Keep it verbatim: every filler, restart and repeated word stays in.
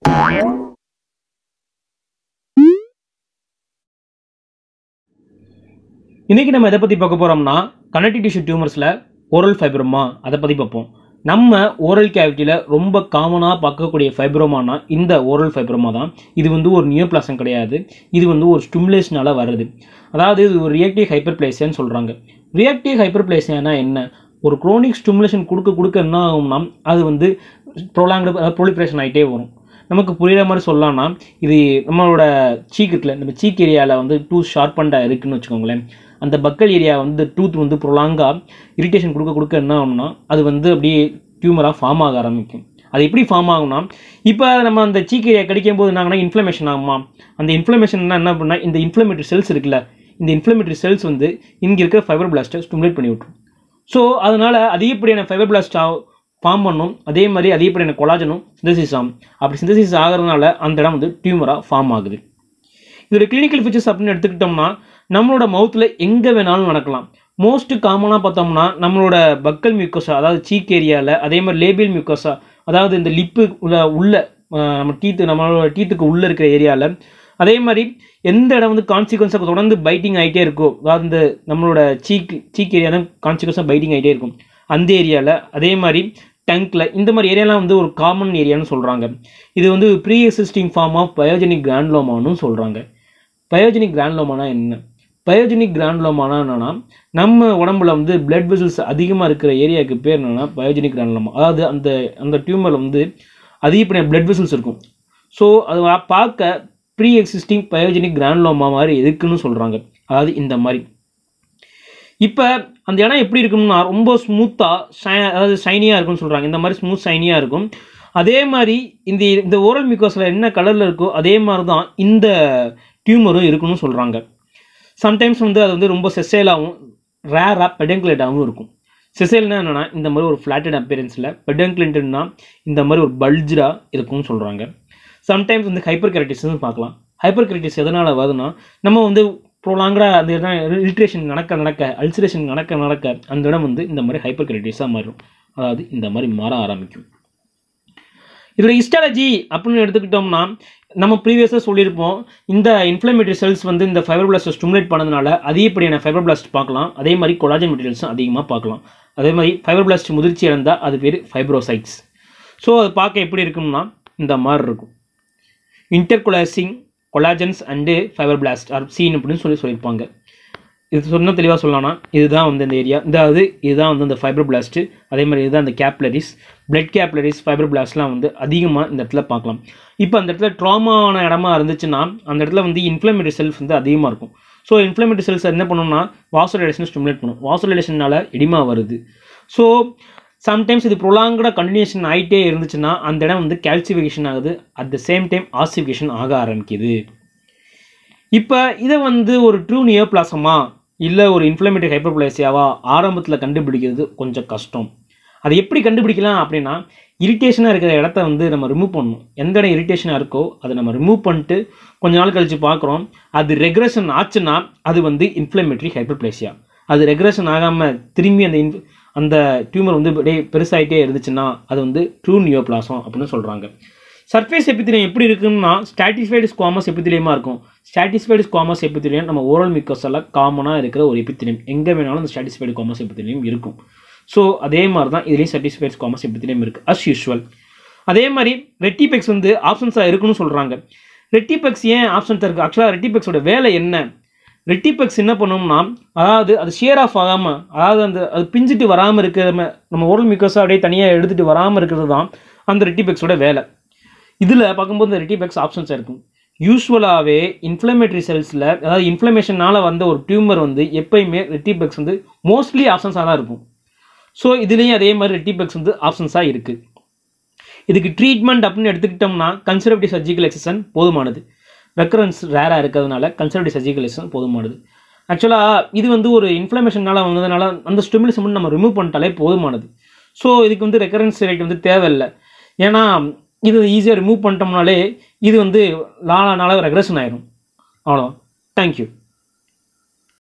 இன்னைக்கு நம்ம எதை பற்றி பார்க்க போகிறோம்னா கனெக்டிவ் டிஷ்யூ டியூமர்ஸில் ஓரல் ஃபைப்ரோமா அதை பற்றி பார்ப்போம். நம்ம ஓரல் கேவிட்டியில் ரொம்ப காமனாக பார்க்கக்கூடிய ஃபைப்ரோமானா இந்த ஓரல் ஃபைப்ரோமா தான். இது வந்து ஒரு நியோபிளாசம் கிடையாது, இது வந்து ஒரு ஸ்டிமுலேஷனால் வருது. அதாவது இது ஒரு ரியாக்டிவ் ஹைப்பர்பிளேசியான்னு சொல்கிறாங்க. ரியாக்டிவ் ஹைப்பர்பிளேசியானா என்ன? ஒரு குரோனிக் ஸ்டிமுலேஷன் கொடுக்க கொடுக்க என்ன ஆகும்னா அது வந்து ப்ரொலாங்டு ப்ரொலிஃபரேஷன் ஆகிட்டே வரும். நமக்கு புரிகிற மாதிரி சொல்லலாம்னா இது நம்மளோட சீக் இருக்குல்ல, நம்ம சீக் ஏரியாவில் வந்து டூத் ஷார்பண்டாக இருக்குதுன்னு வச்சுக்கோங்களேன். அந்த பக்கல் ஏரியா வந்து டூத் வந்து ப்ரொலாங்காக இரிட்டேஷன் கொடுக்க கொடுக்க என்ன ஆகும்னா அது வந்து அப்படியே டியூமராக ஃபார்ம் ஆக ஆரம்பிக்கும். அது எப்படி ஃபார்ம் ஆகும்னா, இப்போ நம்ம அந்த சீக் ஏரியா கடிக்கும் போது என்னாங்கன்னா இன்ஃப்ளமேஷன் ஆகுமா? அந்த இன்ஃப்ளமேஷன் என்ன பண்ணால் இந்த இன்ஃப்ளமேட்டரி செல்ஸ் இருக்குல்ல, இந்த இன்ஃப்ளமேட்டரி செல்ஸ் வந்து இங்கே இருக்கிற ஃபைபர் பிளாஸ்ட்டை ஸ்டிமுலேட் பண்ணி விட்டுரும். ஸோ அதனால் அதிகப்படியான ஃபைபர் பிளாஸ்ட் ஃபார்ம் பண்ணும். அதே மாதிரி அதிகப்படியான கொலாஜனும் சிந்தசிஸ் ஆகும். அப்படி சிந்தசிஸ் ஆகிறதுனால அந்த இடம் வந்து டியூமராக ஃபார்ம் ஆகுது. இதோட கிளினிக்கல் ஃபீச்சர்ஸ் அப்படின்னு எடுத்துக்கிட்டோம்னா நம்மளோட மவுத்தில் எங்கே வேணாலும் நடக்கலாம். மோஸ்ட் காமனாக பார்த்தோம்னா நம்மளோட பக்கல் மியூக்கோசா, அதாவது சீக் ஏரியாவில், அதே மாதிரி லேபியல் மியூக்கோசா, அதாவது இந்த லிப்பு உள்ள உள்ள நம்ம டீத்து நம்மளோட டீத்துக்கு உள்ளே இருக்கிற ஏரியாவில், அதே மாதிரி எந்த இடம் வந்து கான்சிக்வன்ஸாக தொடர்ந்து பைட்டிங் ஆகிட்டே இருக்கும், அதாவது இந்த நம்மளோட சீக் சீக் ஏரியா தான் கான்சிக்வன்ஸாக பைட்டிங் ஆகிட்டே இருக்கும் அந்த ஏரியாவில், அதே மாதிரி டங்கில், இந்த மாதிரி ஏரியாலாம் வந்து ஒரு காமன் ஏரியான்னு சொல்கிறாங்க. இது வந்து pre existing form of biogenic கிரானுலோமான்னு சொல்கிறாங்க. பயோஜெனிக் கிரானுலோமானா என்ன? பயோஜெனிக் கிரானுலோமானா என்னன்னா நம்ம உடம்புல வந்து பிளட் வெசல்ஸ் அதிகமாக இருக்கிற ஏரியாவுக்கு பேர் என்னென்னா பயோஜெனிக் கிரானுலோமா. அதாவது அந்த அந்த டியூமரில் வந்து அதிகப்படியான பிளட் வெசல்ஸ் இருக்கும். ஸோ அது பார்க்க ப்ரீ எக்ஸிஸ்டிங் பயோஜெனிக் கிரானுலோமா மாதிரி இருக்குன்னு சொல்கிறாங்க. அதாவது இந்த மாதிரி இப்போ அந்த இடம் எப்படி இருக்கும்னா ரொம்ப ஸ்மூத்தாக ஷை அதாவது ஷைனியாக இருக்குன்னு சொல்கிறாங்க. இந்த மாதிரி ஸ்மூத் ஷைனியாக இருக்கும். அதே மாதிரி இந்த இந்த ஓரல் மியூக்கோஸில் என்ன கலரில் இருக்கோ அதே மாதிரி தான் இந்த டியூமரும் இருக்குன்னு சொல்கிறாங்க. சம்டைம்ஸ் வந்து அது வந்து ரொம்ப செசைலாகவும் ரேராக பெடங்குலேட்டாகவும் இருக்கும். செசைல்னா என்னென்னா இந்த மாதிரி ஒரு ஃப்ளாட்டட் அப்பியரன்ஸில், பெடங்குலேட்டட்னா இந்த மாதிரி ஒரு பல்ஜராக இருக்கும்னு சொல்கிறாங்க. சம்டைம்ஸ் வந்து ஹைப்பர் கெரட்டிஸ்ன்னு பார்க்கலாம். ஹைப்பர் கெரட்டிஸ் எதனால் வருதுன்னா நம்ம வந்து ப்ரோலாங்காக அந்த இடம் இரிட்டேஷன் நடக்க நடக்க அல்சரேஷன் நடக்க நடக்க அந்த இடம் வந்து இந்த மாதிரி ஹைப்பர் கெரட்டிஸாக மாறும். அதாவது இந்த மாதிரி மாற ஆரம்பிக்கும். இதோட ஹிஸ்டாலஜி அப்படின்னு எடுத்துக்கிட்டோம்னா நம்ம ப்ரீவியஸாக சொல்லியிருப்போம், இந்த இன்ஃப்ளமேட்டரி செல்ஸ் வந்து இந்த ஃபைபர் பிளாஸ்ட்டை ஸ்டிமுலேட் பண்ணதுனால அதிகப்படியான ஃபைபர் பிளாஸ்ட் பார்க்கலாம். அதே மாதிரி கொலாஜன் மெட்டீரியல்ஸும் அதிகமாக பார்க்கலாம். அதே மாதிரி ஃபைபர் பிளாஸ்ட் முதிர்ச்சி இழந்தால் அது பேர் ஃபைப்ரோசைட்ஸ். ஸோ அது பார்க்க எப்படி இருக்கும்னா இந்த மாதிரி இருக்கும். Interlacing collagens and fibroblast are seen அப்படின்னு சொல்லி சொல்லியிருப்பாங்க. இது சொன்னால் தெளிவாக சொல்லலாம்னா இதுதான் வந்து இந்த ஏரியா, இதாவது இதுதான் வந்து இந்த ஃபைபர் பிளாஸ்ட்டு. அதே மாதிரி இதுதான் இந்த கேப்லரிஸ், பிளட் கேப்லரிஸ், ஃபைபர் பிளாஸ்ட்லாம் வந்து அதிகமாக இந்த இடத்துல பார்க்கலாம். இப்போ அந்த இடத்துல ட்ராமான இடமா இருந்துச்சுன்னா அந்த இடத்துல வந்து இன்ஃப்ளமேட்டரி செல்ஸ் வந்து அதிகமாக இருக்கும். ஸோ இன்ஃப்ளமேட்டரி செல்ஸ் என்ன பண்ணணும்னா வாசோடைலேஷன் ஸ்டிமுலேட் பண்ணும். வாசோடைலேஷனால் எடிமா வருது. ஸோ சம்டைம்ஸ் இது ப்ரொலாங்கடாக கண்டினியூஷன் ஆகிட்டே இருந்துச்சுன்னா அந்த இடம் வந்து கால்சிஃபிகேஷன் ஆகுது. At the same time ossification ஆக ஆரம்பிக்குது. இப்போ இதை வந்து ஒரு ட்ரூ நியோபிளாசமா இல்லை ஒரு இன்ஃப்ளமேட்டரி ஹைப்பர்பிளேசியாவா ஆரம்பத்தில் கண்டுபிடிக்கிறது கொஞ்சம் கஷ்டம். அதை எப்படி கண்டுபிடிக்கலாம் அப்படின்னா இரிட்டேஷனாக இருக்கிற இடத்த வந்து நம்ம ரிமூவ் பண்ணணும். எந்த இடம் இரிட்டேஷனாக இருக்கோ அதை நம்ம ரிமூவ் பண்ணிட்டு கொஞ்ச நாள் கழித்து பார்க்குறோம். அது ரெக்ரெஷன் ஆச்சுன்னா அது வந்து இன்ஃப்ளமேட்டரி ஹைப்பர்பிளேசியா. அது ரெக்ரெஷன் ஆகாமல் திரும்பி அந்த இன் அந்த டியூமர் வந்து அப்படியே பெருசாகிட்டே இருந்துச்சுன்னா அது வந்து ட்ரூ நியோபிளாசம் அப்படின்னு சொல்கிறாங்க. சர்ஃபேஸ் எபித்திலியம் எப்படி இருக்குன்னா ஸ்டாட்டிஸ்ஃபைடு ஸ்குவாமஸ் எபித்திலியமாக இருக்கும். ஸ்டாட்டிஸ்ஃபைடு ஸ்குவாமஸ் எபித்திலியம் நம்ம ஓரல் மியூக்கோஸில் காமனாக இருக்கிற ஒரு எபித்திலியம். எங்கே வேணாலும் அந்த ஸ்டாட்டிஸ்ஃபைடு ஸ்குவாமஸ் எபித்திலியம் இருக்கும். ஸோ அதே மாதிரி தான் இதுலேயும் சாட்டிஸ்ஃபைடு ஸ்குவாமஸ் எபித்திலியம் இருக்குது அஸ் யூஷுவல். அதே மாதிரி ரெட்டிபெக்ஸ் வந்து ஆப்ஷன்ஸாக இருக்குன்னு சொல்கிறாங்க. ரெட்டிபெக்ஸ் ஏன் ஆப்ஷன்ஸாக இருக்குது? ஆக்சுவலாக ரெட்டிபெக்ஸோட வேலை என்ன? ரெட்டிபெக்ஸ் என்ன பண்ணோம்னா அதாவது அது ஷேர் ஆஃப் ஆகாமல், அதாவது அந்த அது பிஞ்சிட்டு வராமல் இருக்கிற நம்ம ஓரல் மியூக்கோஸை அப்படியே தனியாக எடுத்துகிட்டு வராமல் இருக்கிறது தான் அந்த ரெட்டிபெக்ஸோட வேலை. இதில் பார்க்கும்போது இந்த ரெட்டிபெக்ஸ் ஆப்ஷன்ஸாக இருக்கும். யூஸ்வலாகவே இன்ஃப்ளமேட்டரி செல்ஸில் அதாவது இன்ஃப்ளமேஷனால் வந்த ஒரு டியூமர் வந்து எப்பயுமே ரெட்டிபெக்ஸ் வந்து மோஸ்ட்லி ஆப்ஷன்ஸாக தான் இருக்கும். ஸோ இதுலேயும் அதே மாதிரி ரெட்டிபெக்ஸ் வந்து ஆப்ஷன்ஸாக இருக்குது. இதுக்கு ட்ரீட்மெண்ட் அப்படின்னு எடுத்துக்கிட்டோம்னா கன்சர்வேட்டிவ் சர்ஜிக்கல் எக்ஸசன் போதுமானது. ரெக்கரன்ஸ் ரேராக இருக்கிறதுனால கன்சர்வேட்டிவ் சர்ஜிக்கல் எக்ஸசன் போதுமானது. ஆக்சுவலாக இது வந்து ஒரு இன்ஃப்ளமேஷனால் வந்ததுனால அந்த ஸ்டிமுலஸ் வந்து நம்ம ரிமூவ் பண்ணிட்டாலே போதுமானது. ஸோ இதுக்கு வந்து ரெக்கரன்ஸ் ரேட் வந்து தேவையில்லை. ஏன்னா இது ஈஸியாக ரிமூவ் பண்ணிட்டோம்னாலே இது வந்து நாலா நாளாக ரெக்ரெஷன் ஆயிடும். அவ்வளோ. தேங்க்யூ.